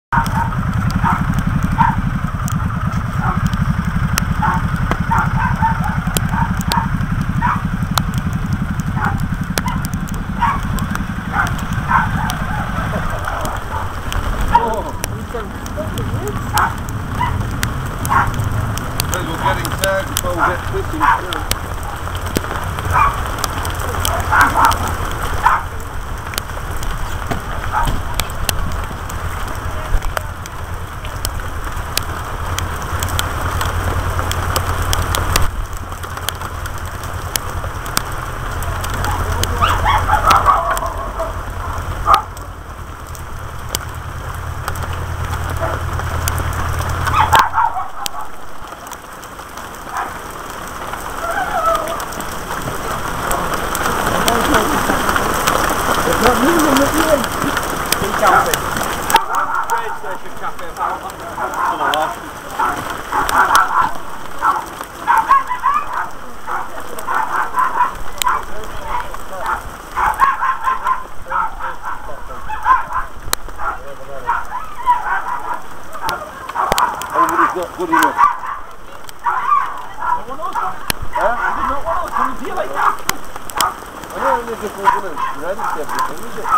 We're getting tagged before we get fishing through. Everybody's not good enough. No one else? Huh? No one else? Can you feel like that? I know there's a difference in it. Ready to everything, is it?